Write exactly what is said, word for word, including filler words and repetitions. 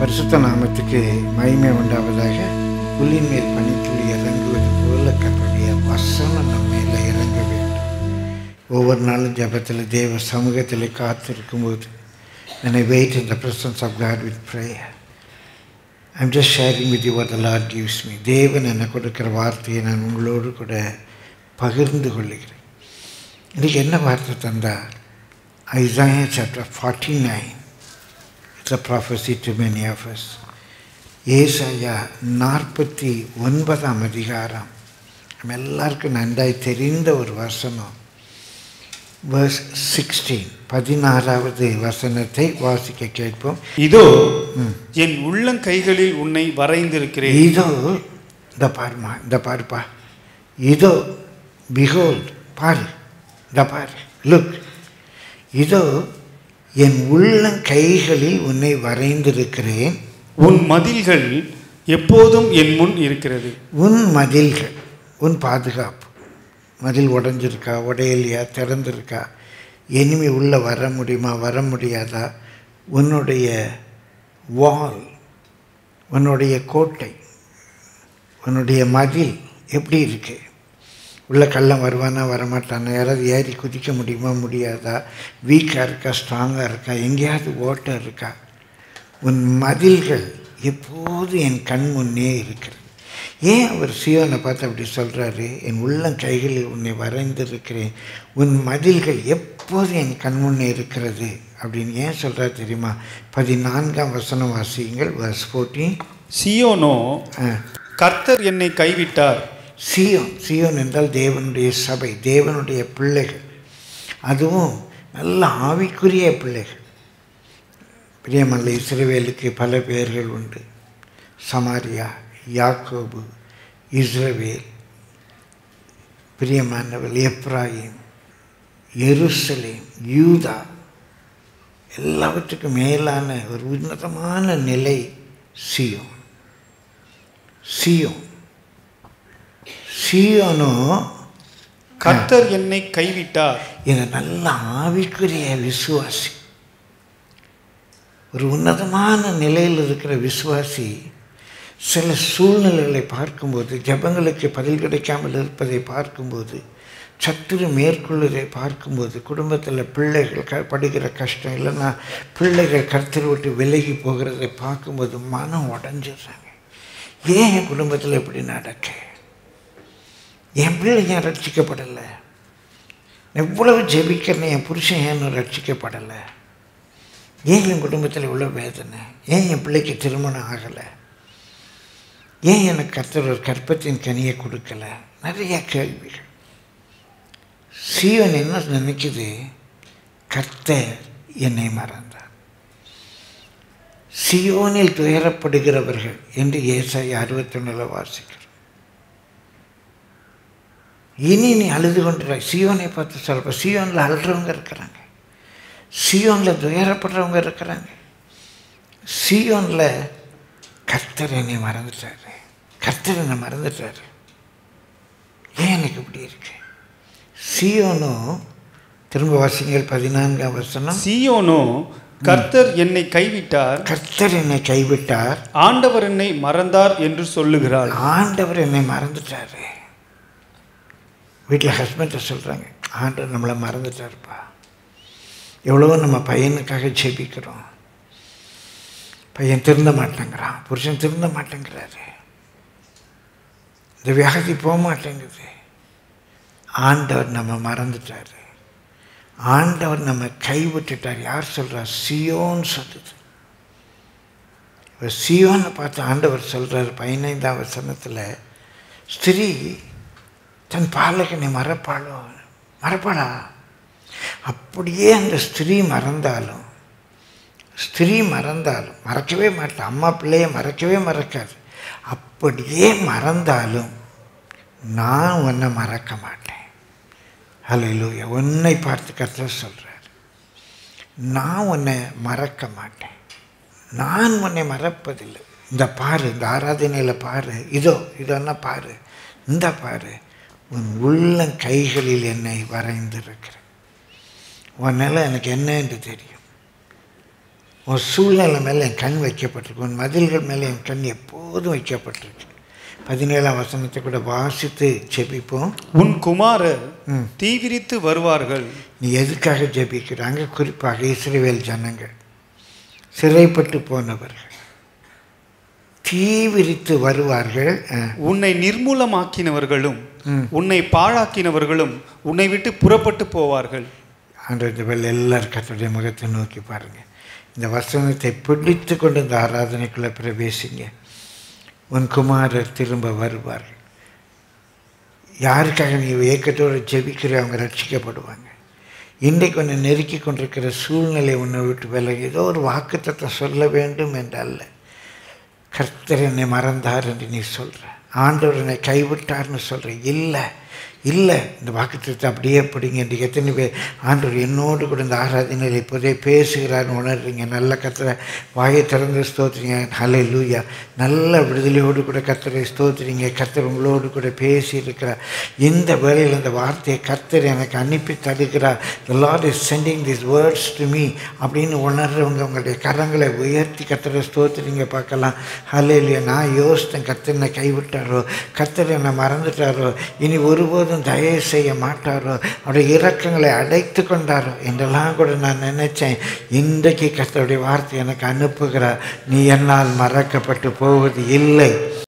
பரிசுத்த நாமத்துக்கு மகிமை உண்டாவதாக. புல்லின் மேல் பனித்துளி இறங்குவது போல கர்த்தருடைய வசனம் நம்ம மேலே இறங்க வேண்டும். ஒவ்வொரு நாளும் ஜபத்தில் தேவ சமூகத்தில் காத்திருக்கும்போது when I wait in the presence of God with prayer, I'm just sharing with you what the Lord gives me. தேவன் எனக்கு கொடுக்கிற வார்த்தையை நான் உங்களோடு கூட பகிர்ந்து கொள்ளுகிறேன். இன்றைக்கி என்ன வார்த்தை தந்தார்? Isaiah chapter forty-nine. It's a prophecy to many of us. ஏசாயா நாற்பத்தி ஒன்பதாம் அதிகாரம் நம்ம எல்லாருக்கும் நன்றாய் தெரிந்த ஒரு வசனம். verse sixteen, பதினாறாவது வசனத்தை வாசிக்க கேட்போம். இதோ என் உள்ளங்கைகளில் உன்னை வரைந்திருக்கிறேன். இதோ இந்த பாருமா, இந்த பாருப்பா. இதோ behold, பாரு, இந்த பாரு, look. இதோ என் உள்ளங்கைகளில் உன்னை வரைந்திருக்கிறேன். உன் மதில்கள் எப்போதும் என் முன் இருக்கிறது. உன் மதில்கள், உன் பாதுகாப்பு. மதில் உடைஞ்சிருக்கா, உடையலையா, திறந்திருக்கா, எனிமே உள்ளே வர முடியுமா, வர முடியாதா? உன்னுடைய வால், உன்னுடைய கோட்டை, உன்னுடைய மதில் எப்படி இருக்கு? உள்ள கள்ளம் வருவானா, வரமாட்டானா? யாராவது ஏறி குதிக்க முடியுமா, முடியாதா? வீக்காக இருக்கா, ஸ்ட்ராங்காக இருக்கா, எங்கேயாவது ஓட்டம் இருக்கா? உன் மதில்கள் எப்போது என் கண் முன்னே இருக்கிறது. ஏன் அவர் சீயோனை பார்த்து அப்படி சொல்கிறாரு? என் உள்ளங்கைகளில் உன்னை வரைந்திருக்கிறேன், உன் மதில்கள் எப்போது என் கண் முன்னே இருக்கிறது அப்படின்னு ஏன் சொல்கிறார் தெரியுமா? பதினான்காம் வசனம் வாசியுங்கள். verse fourteen. சீயோனோ கர்த்தர் என்னை கைவிட்டார். சியோன், சியோன் என்றால் தேவனுடைய சபை, தேவனுடைய பிள்ளைகள். அதுவும் நல்ல ஆவிக்குரிய பிள்ளைகள். பிரியமல்ல, இஸ்ரவேலுக்கு பல பெயர்கள் உண்டு. சமாரியா, யாக்கோபு, இஸ்ரவேல், பிரியமானவள், எப்ராயிம், எருசலேம், யூதா. எல்லாவற்றுக்கும் மேலான ஒரு உன்னதமான நிலை சியோன். சியோன் சீயோனோ கர்த்தர் என்னை கைவிட்டார். இது நல்ல ஆவிக்குரிய விசுவாசி, ஒரு உன்னதமான நிலையில் இருக்கிற விசுவாசி. சில சூழ்நிலைகளை பார்க்கும்போது, ஜபங்களுக்கு பதில் கிடைக்காமல் இருப்பதை பார்க்கும்போது, சத்துரு மேற்கொள்வதை பார்க்கும்போது, குடும்பத்தில் பிள்ளைகள் க படுகிற கஷ்டம், இல்லைன்னா பிள்ளைகள் கர்த்தரை விட்டு விலகி போகிறதை பார்க்கும்போது மனம் உடஞ்சிடுறாங்க. ஏன் என் குடும்பத்தில் எப்படி நடக்க? என் பிள்ளை ஏன் ரட்சிக்கப்படலை? எவ்வளவு ஜெபிக்கிறேன், என் புருஷன் ஏன் ரட்சிக்கப்படலை? ஏன் என் குடும்பத்தில் இவ்வளோ வேதனை? ஏன் என் பிள்ளைக்கு திருமணம் ஆகலை? ஏன் எனக்கு கர்த்தர் ஒரு கற்பத்தின் கனியை கொடுக்கலை? நிறைய கேள்விகள். சீயோன் என்ன நினைக்குது? கர்த்தர் என்னை மறந்தார். சீயோனில் துயரப்படுகிறவர்கள் என்று ஏசாயா அறுபத்தி ஒன்றில் வாசிக்கிறோம். இனி நீ அழுது கொண்டு சீயோனை பார்த்து சொல்ற. சீயோனில் அழுறவங்க இருக்கிறாங்க, சீயோனில் துயரப்படுறவங்க இருக்கிறாங்க. சீயோனில் கர்த்தர் என்னை மறந்துட்டாரு, கர்த்தர் என்னை மறந்துட்டாரு. ஏன் எனக்கு இப்படி இருக்கு? சீயோனோ, திரும்ப வாசிங்கள் பதினான்காம் வசனம். சீயோனோ கர்த்தர் என்னை கைவிட்டார், கர்த்தர் என்னை கைவிட்டார், ஆண்டவர் என்னை மறந்தார் என்று சொல்லுகிறார். ஆண்டவர் என்னை மறந்துட்டாரு. வீட்டில் ஹஸ்பண்டை சொல்கிறாங்க, ஆண்டவர் நம்மளை மறந்துட்டாருப்பா. எவ்வளவோ நம்ம பையனுக்காக ஜெபிக்கிறோம், பையன் திருந்த மாட்டேங்கிறான், புருஷன் திருந்த மாட்டேங்கிறாரு, இந்த வியாதி போக மாட்டேங்குது. ஆண்டவர் நம்ம மறந்துட்டாரு, ஆண்டவர் நம்ம கைவிட்டுட்டார். யார் சொல்கிறா? சியோன் சொல்லுது. இப்போ சியோனை பார்த்து ஆண்டவர் சொல்கிறார் பதினைந்தாம் வசனத்தில், ஸ்திரீ தன் பாலகனை மறப்பாளோ? மறப்பாளா? அப்படியே அந்த ஸ்திரீ மறந்தாலும், ஸ்திரீ மறந்தாலும் மறக்கவே மாட்டான். அம்மா பிள்ளைய மறக்கவே மறக்காது. அப்படியே மறந்தாலும் நான் உன்னை மறக்க மாட்டேன். ஹல்லேலூயா. உன்னை பார்த்து கர்த்தர் சொல்கிறார், நான் உன்னை மறக்க மாட்டேன், நான் உன்னை மறப்பதில்லை. இந்த பாரு, இந்த ஆராதனையில் பாரு, இதோ இதோன்னா பாரு, இந்த பாரு, உன் உள்ளங்கைகளில் என்னை வரைந்திருக்கிறேன். உன்னால் எனக்கு என்ன என்று தெரியும். உன் சூழ்நிலை மேலே என் கண் வைக்கப்பட்டிருக்கு, உன் மதில்கள் மேலே என் கண் எப்போதும் வைக்கப்பட்டிருக்கு. பதினேழாம் வசனத்தை கூட வாசித்து ஜெபிப்போம். உன் குமாரர் தீவிரித்து வருவார்கள். நீ எதுக்காக ஜெபிக்கிறாங்க? குறிப்பாக இஸ்ரவேல் ஜனங்கள், சிறைப்பட்டு போனவர்கள் தீவிரித்து வருவார்கள். உன்னை நிர்மூலமாக்கினவர்களும் உன்னை பாழாக்கினவர்களும் உன்னை விட்டு புறப்பட்டு போவார்கள். ஆண்டவர்கள் எல்லாரும் கர்த்தருடைய முகத்தை நோக்கி பாருங்க. இந்த வசனத்தை பிடித்து கொண்டு இந்த ஆராதனைக்குள்ளே பிரவேசிங்க. உன் குமாரர் திரும்ப வருவார்கள். யாருக்காக நீ ஏக்கத்தோடு ஜெபிக்கிற அவங்க ரட்சிக்கப்படுவாங்க. இன்றைக்கு உன்னை நெருக்கி கொண்டிருக்கிற சூழ்நிலை உன்னை விட்டு விலகி ஏதோ ஒரு வாக்குத்தத்தை சொல்ல வேண்டும் என்றல்ல. கர்த்தர் என்னை மறந்தார் என்று நீ சொல்கிற, ஆண்டவர் என்னை கைவிட்டார்னு சொல்கிற. இல்லை இல்லை, இந்த வாக்குத்தத்தை அப்படியே பிடிங்க. இன்றைக்கு எத்தனை பேர் ஆண்டவர் என்னோடு கூட இந்த ஆராதனையில் இப்போதே பேசுகிறார்னு உணர்றீங்க? நல்ல கர்த்தரை வாயை திறந்து ஸ்தோத்திரிங்க. ஹல்லேலூயா. நல்ல விடுதலையோடு கூட கர்த்தரை ஸ்தோத்திரிங்க. கர்த்தர் உங்களோடு கூட பேசி இருக்கிறார். இந்த வேளையில் இந்த வார்த்தையை கர்த்தர் எனக்கு அனுப்பி தருகிறார். The Lord is sending these words to me அப்படின்னு உணர்றவங்க உங்களுடைய கரங்களை உயர்த்தி கர்த்தரை ஸ்தோத்திரிங்க பார்க்கலாம். ஹல்லேலூயா. நான் யோசித்தேன், கர்த்தர் என்னை கைவிட்டாரோ, கர்த்தர் என்னை மறந்துட்டாரோ, இனி ஒருபோதும் தயவு செய்ய மாட்டாரோ, அவருடைய இரக்கங்களை அடைத்து கொண்டாரோ என்றெல்லாம் கூட நான் நினைச்சேன். இன்றைக்கு கர்த்தருடைய வார்த்தை எனக்கு அனுப்புகிறார். நீ என்னால் மறக்கப்பட்டு போவது இல்லை.